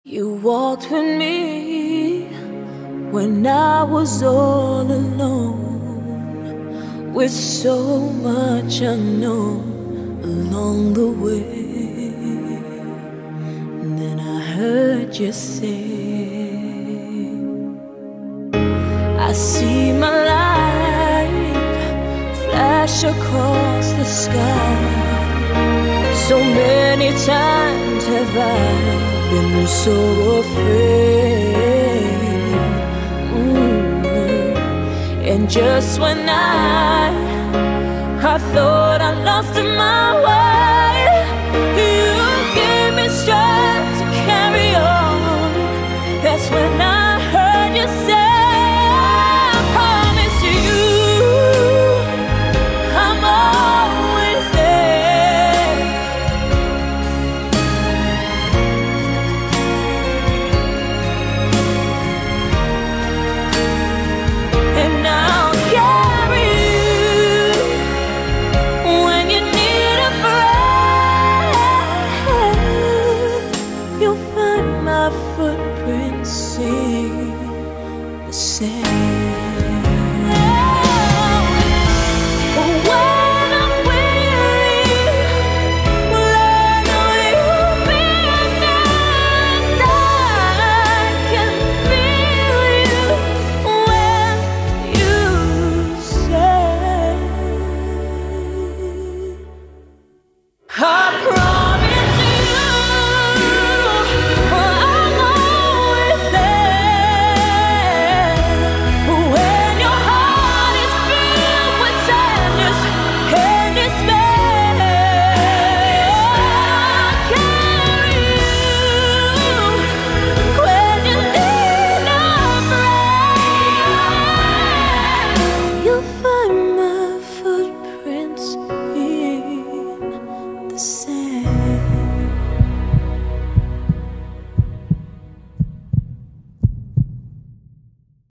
You walked with me when I was all alone, with so much unknown along the way. And then I heard you say, I see my life flash across the sky. So many times have I been so afraid. And just when I thought I lost my way, you gave me strength to carry on. That's when I heard you say, I promise you I'm always there. And I'll carry you when you need a friend. You'll find my footprints in the sand.